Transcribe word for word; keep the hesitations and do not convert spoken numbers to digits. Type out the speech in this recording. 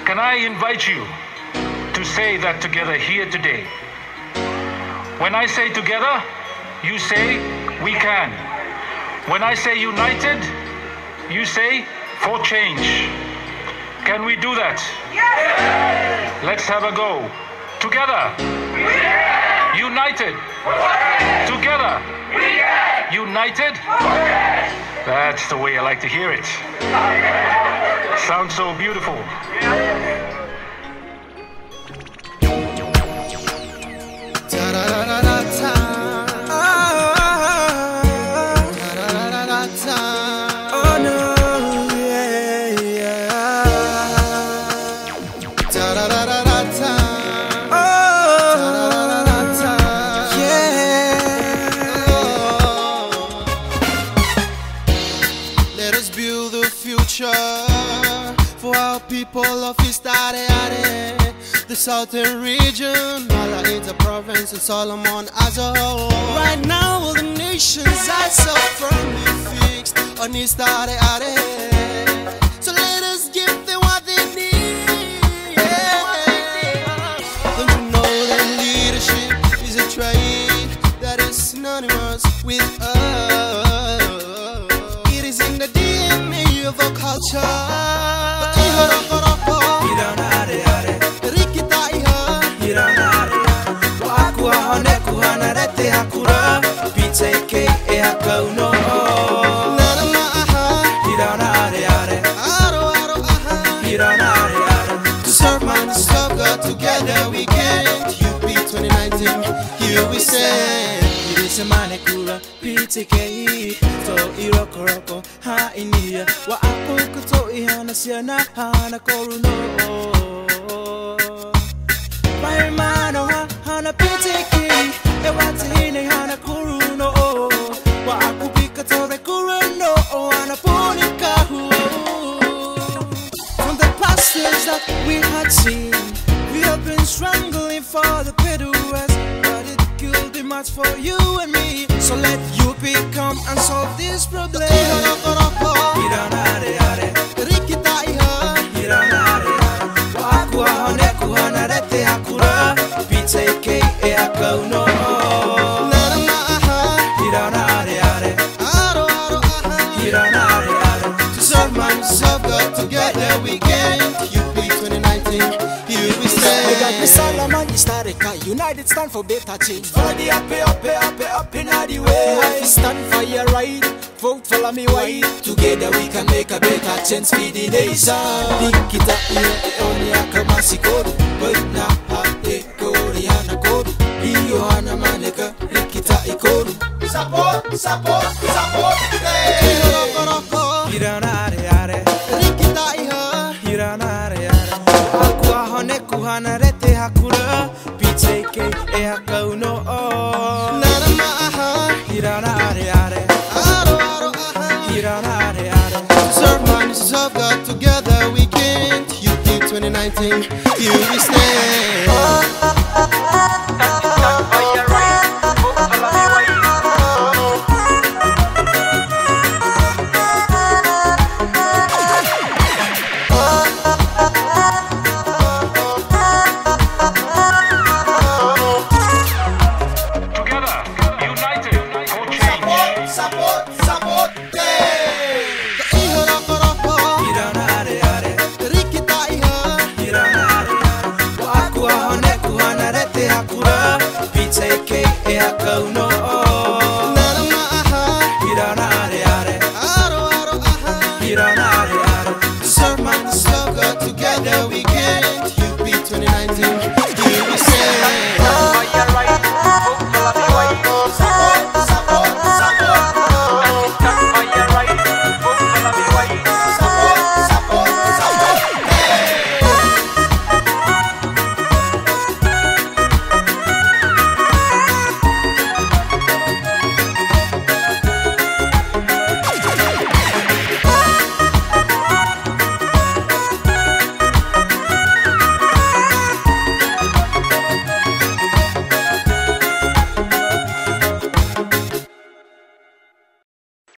can I invite you to say that together here today? When I say together, you say we can. When I say united, you say for change. Can we do that? Yes! Let's have a go. Together. We can. United. Okay. Together. We can. United. Okay. That's the way I like to hear it. Sounds so beautiful. People of East Area, the southern region, Mala Inter-Province and Solomon as a whole. Right now all the nations are so firmly fixed on East Area. So let us give them what they need. Yeah. Don't you know that leadership is a trait that is synonymous with us? It is in the D N A of our culture. To serve man, to serve God, together we can. U P twenty nineteen, here we stand. It is a manekura, P T K. To iroko roko, ha inia. Wa aku kuto ihana siana hana koruno. My man, oh hana P T K. E wati hine hana koruno. Wa aku pika tore kuruno. Hana ponika hu. That we had seen, we have been struggling for the Peter West, but it could be much for you and me. So let U P come and solve this problem. To serve man, to serve God, together we can. Solomon, United stand for better change. For the up, up, up, up in the way. Life is stand for your right. Vote for me white. Together we can make a better chance for the nation. Think it up here, only a kamasi code. But now, I go, Rihanna code. Johanna Maneka, Rikita Ikodu. Support, support, support today. Hirana, Rikita Iha, Hirana, Aqua Hone Kuhana Rete Hakura, P T K, Eaka no. Nana Maha, Hirana, Hirana, serve man, serve God, together we can. U P twenty nineteen, here we stand.